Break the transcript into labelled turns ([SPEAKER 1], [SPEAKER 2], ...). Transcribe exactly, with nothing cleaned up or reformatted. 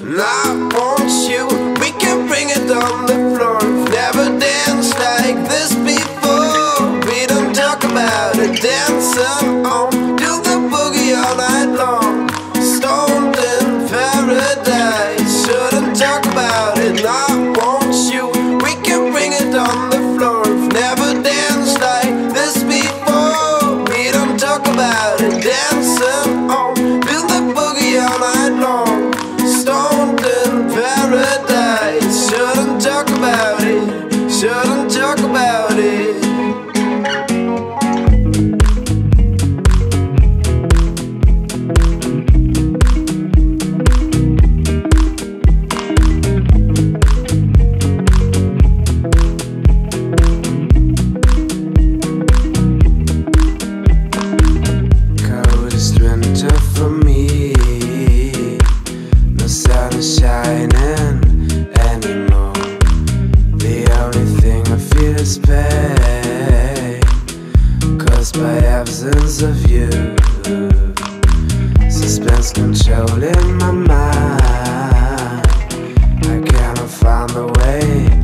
[SPEAKER 1] and I want you. We can bring it on the floor. We've never danced like this before. We don't talk about it, dancing on, do the boogie all night long. Stoned in paradise, shouldn't talk about it, and I want you. We can bring it on the floor. We've never danced like this before. We don't talk about it, dancing on, do the boogie all night long. Stoned in paradise, shouldn't talk about it, shouldn't talk about it. Coldest winter for me, no sun is shining anymore. The only thing I feel is pain, caused by absence of you. Suspense controlling my mind, I cannot find a way